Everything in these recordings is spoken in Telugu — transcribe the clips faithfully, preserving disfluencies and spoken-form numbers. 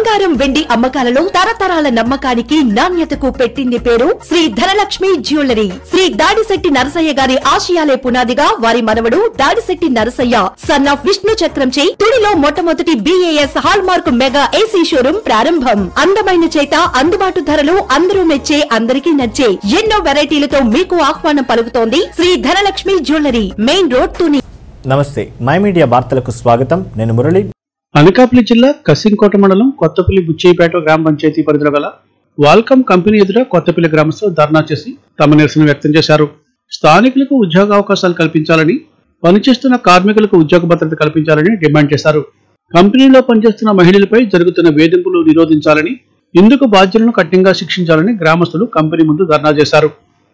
బంగారం వెండి అమ్మకాలలో తరతరాల నమ్మకానికి నాణ్యతకు పెట్టింది పేరు శ్రీ ధనలక్ష్మి జ్యువెలరీ. శ్రీ దాడిశెట్టి నరసయ్య గారి ఆశయాలే పునాదిగా వారి మనవడు దాడిశెట్టి నరసయ్య సన్ ఆఫ్ విష్ణు చక్రంచే తుడిలో మొట్టమొదటి BIS hallmark mega AC showroom ప్రారంభం. అందమైన చేత అందుబాటు ధరలు అందరూ మెచ్చే అందరికీ నచ్చే ఎన్నో వెరైటీలతో మీకు ఆహ్వానం పలుకుతోంది Sri Dhanalakshmi jewellery, main road Tuni. నమస్తే, మై మీడియా వార్తలకు స్వాగతం. నేను మురళి. అనకాపల్లి జిల్లా కసింకోట మండలం కొత్తపల్లి బుచ్చేయిపేట గ్రామ పంచాయతీ పరిధిలో గల వాల్కమ్ కంపెనీ ఎదుట కొత్తపల్లి గ్రామస్తులు ధర్నా చేసి తమ నిరసన వ్యక్తం చేశారు. స్థానికులకు ఉద్యోగావకాశాలు కల్పించాలని, పనిచేస్తున్న కార్మికులకు ఉద్యోగ భద్రత కల్పించాలని డిమాండ్ చేశారు. కంపెనీలో పనిచేస్తున్న మహిళలపై జరుగుతున్న వేధింపులు నిరోధించాలని, ఇందుకు బాధ్యులను కఠినంగా శిక్షించాలని గ్రామస్తులు కంపెనీ ముందు ధర్నా చేశారు.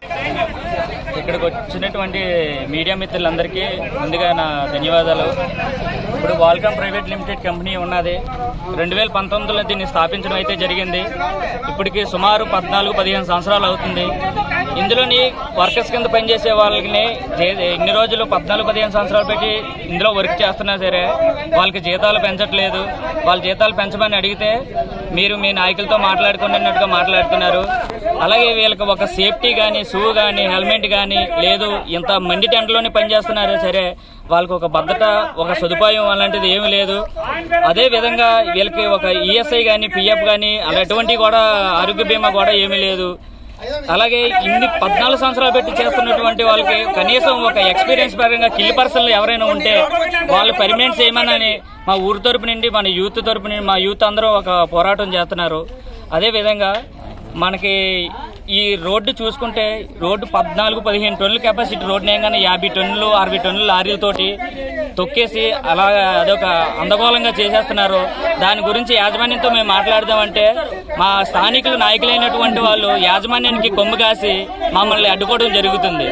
ఇక్కడికి వచ్చినటువంటి మీడియా మిత్రులందరికీ ముందుగా నా ధన్యవాదాలు. ఇప్పుడు వాల్కమ్ ప్రైవేట్ లిమిటెడ్ కంపెనీ ఉన్నది. రెండు వేల పంతొమ్మిదిలో దీన్ని స్థాపించడం అయితే జరిగింది. ఇప్పటికి సుమారు పద్నాలుగు పదిహేను సంవత్సరాలు అవుతుంది. ఇందులోని వర్కర్స్ కింద పనిచేసే వాళ్ళని ఇన్ని రోజులు పద్నాలుగు పదిహేను సంవత్సరాలు పెట్టి ఇందులో వర్క్ చేస్తున్నా సరే వాళ్ళకి జీతాలు పెంచట్లేదు. వాళ్ళ జీతాలు పెంచమని అడిగితే మీరు మీ నాయకులతో మాట్లాడుకున్నట్టుగా మాట్లాడుతున్నారు. అలాగే వీళ్ళకి ఒక సేఫ్టీ కానీ, షూ కానీ, హెల్మెట్ కానీ లేదు. ఇంత మండి టెంట్లోనే పనిచేస్తున్నారే సరే వాళ్ళకి ఒక భద్రత, ఒక సదుపాయం అలాంటిది ఏమీ లేదు. అదే విధంగా వీళ్ళకి ఒక ఈఎస్ఐ కానీ, పిఎఫ్ కానీ అలాంటివి కూడా, ఆరోగ్య బీమా కూడా ఏమీ లేదు. అలాగే ఇన్ని పద్నాలుగు సంవత్సరాలు పెట్టి చేస్తున్నటువంటి వాళ్ళకి కనీసం ఒక ఎక్స్పీరియన్స్ పరంగా కిల్ పర్సన్లు ఎవరైనా ఉంటే వాళ్ళు పర్మనెంట్ చేయమని మా ఊరి తరపు నుండి, మన యూత్ తరపు నుండి, మా యూత్ అందరూ ఒక పోరాటం చేస్తున్నారు. అదేవిధంగా మనకి ఈ రోడ్డు చూసుకుంటే రోడ్డు పద్నాలుగు పదిహేను టన్నుల కెపాసిటీ రోడ్డు నేగానే యాభై టన్నులు అరవై టన్నుల లారీలతోటి తొక్కేసి అలా అదొక అందగోళంగా చేసేస్తున్నారు. దాని గురించి యాజమాన్యంతో మేము మాట్లాడదామంటే మా స్థానికులు నాయకులైనటువంటి వాళ్ళు యాజమాన్యానికి కొమ్ము కాసి మమ్మల్ని అడ్డుకోవడం జరుగుతుంది.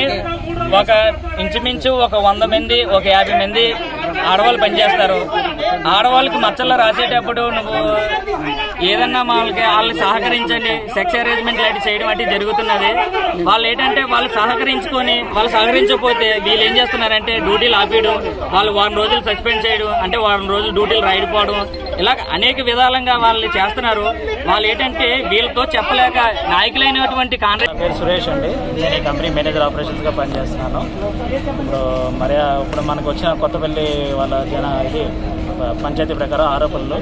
ఒక ఇంచుమించు ఒక వంద మంది, ఒక యాభై మంది ఆడవాళ్ళు పనిచేస్తారు. ఆడవాళ్ళకి మచ్చల్లో రాసేటప్పుడు నువ్వు ఏదన్నా వాళ్ళకి వాళ్ళని సహకరించండి, సెక్స్ అరేంజ్మెంట్ లాంటి చేయడం అంటే జరుగుతున్నది. వాళ్ళు ఏంటంటే వాళ్ళు సహకరించుకొని వాళ్ళు సహకరించకపోతే వీళ్ళు ఏం చేస్తున్నారంటే డ్యూటీలు ఆపేయడం, వాళ్ళు వారం రోజులు సస్పెండ్ చేయడం, అంటే వారం రోజులు డ్యూటీలు రాయకపోవడం, ఇలా అనేక విధాలుగా వాళ్ళు చేస్తున్నారు. వాళ్ళు ఏంటంటే వీళ్ళతో చెప్పలేక నాయకులైనటువంటి కాంట్రాక్ట్ పేరు సురేష్ అండి. నేను ఈ కంపెనీ మేనేజర్ ఆపరేషన్స్ గా పనిచేస్తున్నాను. ఇప్పుడు మరి ఇప్పుడు మనకు వచ్చిన కొత్తపల్లి వాళ్ళ జన ఇది పంచాయతీ ప్రకారం ఆరోపణలు,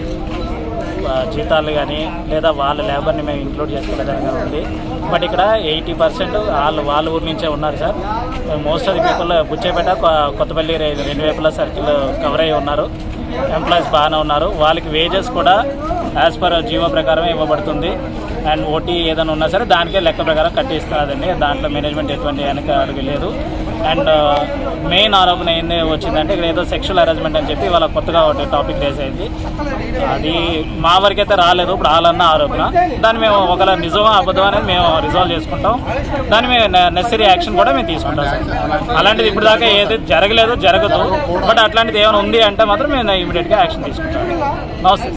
జీతాలు కానీ లేదా వాళ్ళ లేబర్ని మేము ఇంక్లూడ్ చేసుకోలేదని ఉంది. బట్ ఇక్కడ ఎయిటీ పర్సెంట్ వాళ్ళు వాళ్ళ ఊరి నుంచే ఉన్నారు sir. Most of the people Buchhepeta, Kothapalli రెండు వైపుల సర్కిల్ కవర్ అయ్యి ఉన్నారు. ఎంప్లాయీస్ బాగానే ఉన్నారు. వాళ్ళకి వేజెస్ కూడా యాజ్ పర్ జీవో ప్రకారం ఇవ్వబడుతుంది. అండ్ ఓటీ ఏదైనా ఉన్నా సరే దానికే లెక్క ప్రకారం కట్టిస్తున్నదండి. దాంట్లో మేనేజ్మెంట్ ఎటువంటి వెనక అడుగు లేదు. అండ్ మెయిన్ ఆరోపణ ఏంది వచ్చిందంటే ఇక్కడ ఏదో సెక్షువల్ హెరాస్మెంట్ అని చెప్పి వాళ్ళ కొత్తగా ఒకటి టాపిక్ రేస్ అయింది. అది మా వరకైతే రాలేదు, ఇప్పుడు రాలన్న ఆరోపణ. దాన్ని మేము ఒకవేళ నిజమా అబద్ధం అనేది మేము రిజాల్వ్ చేసుకుంటాం. దాన్ని మేము నెసరీ యాక్షన్ కూడా మేము తీసుకుంటాం సార్. అలాంటిది ఇప్పుడు దాకా ఏది జరగలేదు, జరగదు. బట్ అట్లాంటిది ఏమైనా ఉంది అంటే మాత్రం మేము ఇమీడియట్గా యాక్షన్ తీసుకుంటాం. నమస్తే.